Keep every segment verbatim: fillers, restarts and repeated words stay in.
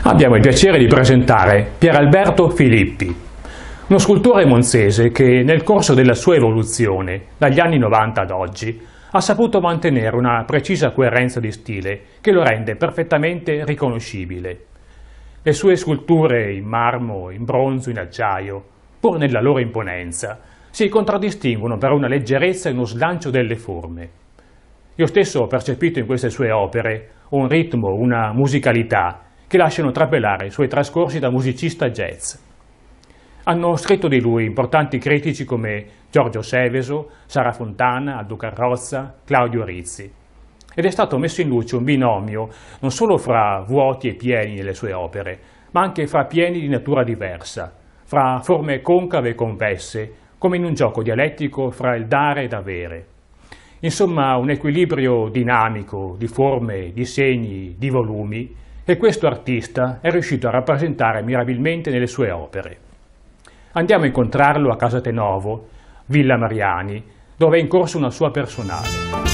Abbiamo il piacere di presentare Pieralberto Filippi, uno scultore monzese che nel corso della sua evoluzione, dagli anni novanta ad oggi, ha saputo mantenere una precisa coerenza di stile che lo rende perfettamente riconoscibile. Le sue sculture in marmo, in bronzo, in acciaio, pur nella loro imponenza, si contraddistinguono per una leggerezza e uno slancio delle forme. Io stesso ho percepito in queste sue opere un ritmo, una musicalità che lasciano trapelare i suoi trascorsi da musicista jazz. Hanno scritto di lui importanti critici come Giorgio Seveso, Sara Fontana, Aldo Carrozza, Claudio Rizzi. Ed è stato messo in luce un binomio non solo fra vuoti e pieni nelle sue opere, ma anche fra pieni di natura diversa, fra forme concave e convesse, come in un gioco dialettico fra il dare ed avere. Insomma, un equilibrio dinamico di forme, di segni, di volumi, e questo artista è riuscito a rappresentare mirabilmente nelle sue opere. Andiamo a incontrarlo a Casatenovo, Villa Mariani, dove è in corso una sua personale.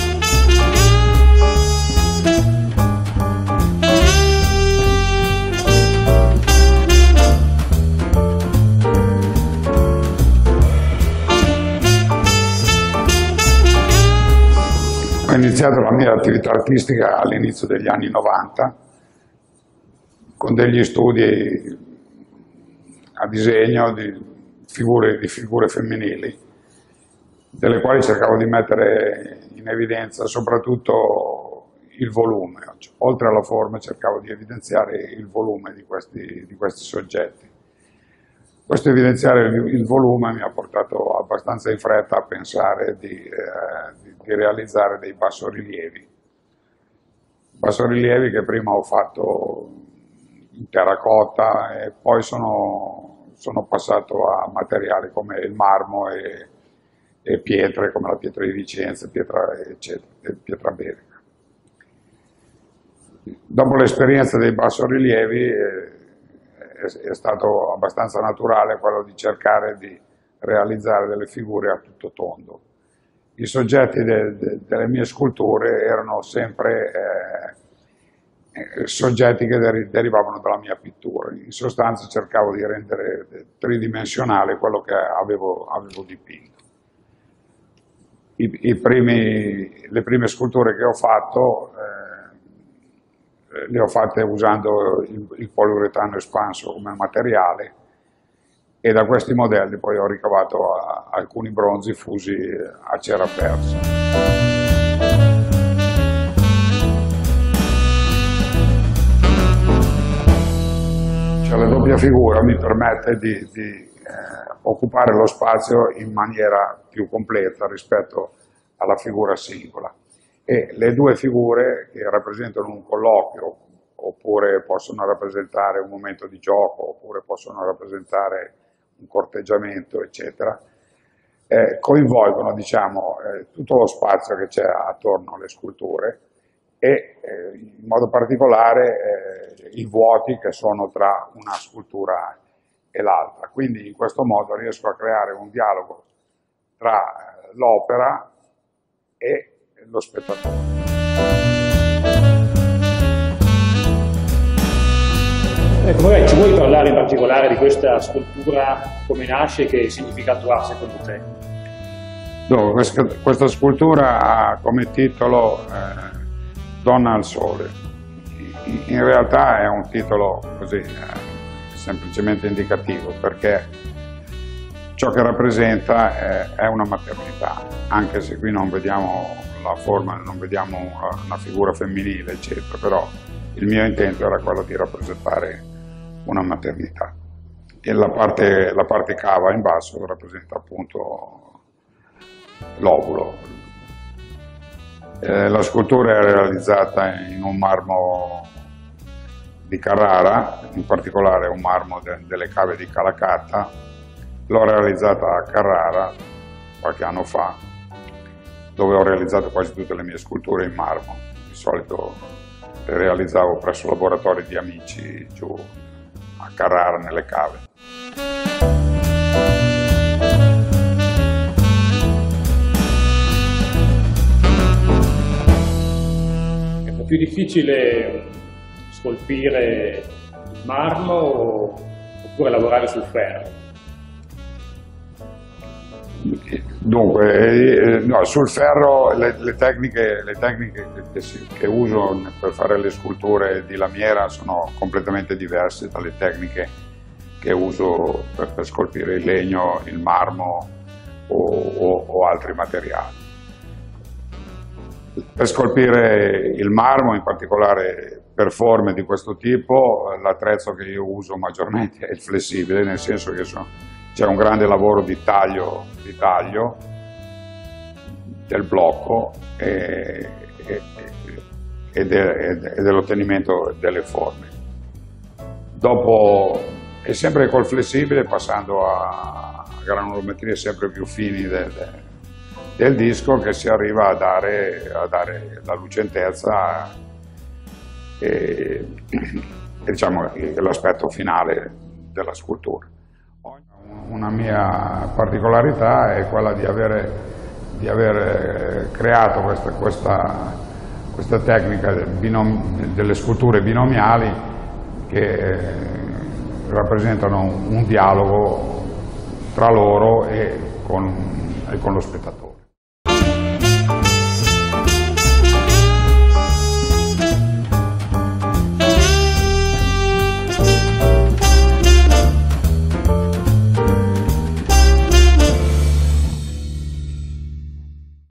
Ho iniziato la mia attività artistica all'inizio degli anni novanta con degli studi a disegno di figure, di figure femminili, delle quali cercavo di mettere in evidenza soprattutto il volume. Oltre alla forma cercavo di evidenziare il volume di questi, di questi soggetti. Questo evidenziare il, il volume mi ha portato abbastanza in fretta a pensare di, eh, di, di realizzare dei bassorilievi. Bassorilievi che prima ho fatto in terracotta e poi sono, sono passato a materiali come il marmo e, e pietre come la pietra di Vicenza, pietra, eccetera, e pietra berica. Dopo l'esperienza dei bassorilievi eh, è, è stato abbastanza naturale quello di cercare di realizzare delle figure a tutto tondo. I soggetti de, de, delle mie sculture erano sempre eh, soggetti che derivavano dalla mia pittura. In sostanza cercavo di rendere tridimensionale quello che avevo, avevo dipinto. I, i primi, le prime sculture che ho fatto eh, le ho fatte usando il, il poliuretano espanso come materiale e da questi modelli poi ho ricavato a, alcuni bronzi fusi a cera persa. La doppia figura mi permette di, di eh, occupare lo spazio in maniera più completa rispetto alla figura singola. E le due figure che rappresentano un colloquio, oppure possono rappresentare un momento di gioco, oppure possono rappresentare un corteggiamento, eccetera, eh, coinvolgono, diciamo, eh, tutto lo spazio che c'è attorno alle sculture e eh, in modo particolare eh, i vuoti che sono tra una scultura e l'altra. Quindi in questo modo riesco a creare un dialogo tra l'opera e lo spettatore. Ecco, magari ci vuoi parlare in particolare di questa scultura, come nasce e che significato ha secondo te? No, questa, questa scultura ha come titolo eh, Donna al sole. In realtà è un titolo così eh, semplicemente indicativo, perché ciò che rappresenta è, è una maternità, anche se qui non vediamo la forma, non vediamo una, una figura femminile, eccetera, però il mio intento era quello di rappresentare una maternità. E la parte, la parte cava in basso rappresenta appunto l'ovulo. Eh, la scultura è realizzata in un marmo di Carrara, in particolare un marmo de, delle cave di Calacatta. L'ho realizzata a Carrara qualche anno fa, dove ho realizzato quasi tutte le mie sculture in marmo. Di solito le realizzavo presso laboratori di amici giù a Carrara nelle cave. È più difficile scolpire marmo oppure lavorare sul ferro? Dunque, eh, no, sul ferro le, le tecniche, le tecniche che, che, che uso per fare le sculture di lamiera sono completamente diverse dalle tecniche che uso per, per scolpire il legno, il marmo o, o, o altri materiali. Per scolpire il marmo, in particolare per forme di questo tipo, l'attrezzo che io uso maggiormente è il flessibile, nel senso che c'è un grande lavoro di taglio, di taglio del blocco e, e, e, de, e dell'ottenimento delle forme. Dopo, e sempre col flessibile, passando a granulometrie sempre più fini del, del disco, che si arriva a dare, a dare la lucentezza e, e diciamo, l'aspetto finale della scultura. Una mia particolarità è quella di avere, di aver creato questa, questa, questa tecnica binom, delle sculture binomiali che rappresentano un, un dialogo tra loro e con, e con lo spettatore.